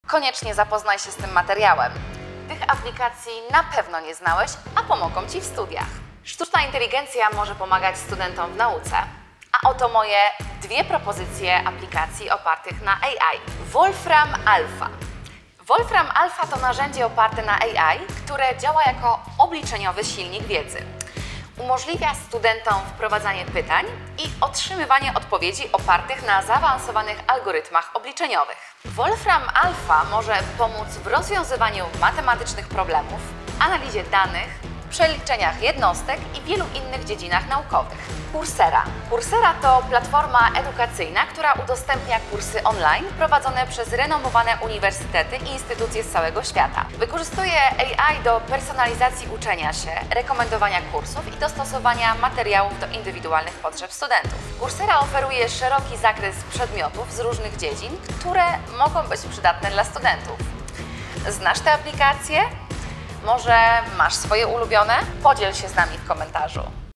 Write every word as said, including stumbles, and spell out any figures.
Koniecznie zapoznaj się z tym materiałem. Tych aplikacji na pewno nie znałeś, a pomogą Ci w studiach. Sztuczna inteligencja może pomagać studentom w nauce. A oto moje dwie propozycje aplikacji opartych na A I. Wolfram Alpha. Wolfram Alpha to narzędzie oparte na A I, które działa jako obliczeniowy silnik wiedzy. Umożliwia studentom wprowadzanie pytań i otrzymywanie odpowiedzi opartych na zaawansowanych algorytmach obliczeniowych. Wolfram Alpha może pomóc w rozwiązywaniu matematycznych problemów, analizie danych, przeliczeniach jednostek i wielu innych dziedzinach naukowych. Coursera. Coursera to platforma edukacyjna, która udostępnia kursy online prowadzone przez renomowane uniwersytety i instytucje z całego świata. Wykorzystuje A I do personalizacji uczenia się, rekomendowania kursów i dostosowania materiałów do indywidualnych potrzeb studentów. Coursera oferuje szeroki zakres przedmiotów z różnych dziedzin, które mogą być przydatne dla studentów. Znasz te aplikacje? Może masz swoje ulubione? Podziel się z nami w komentarzu.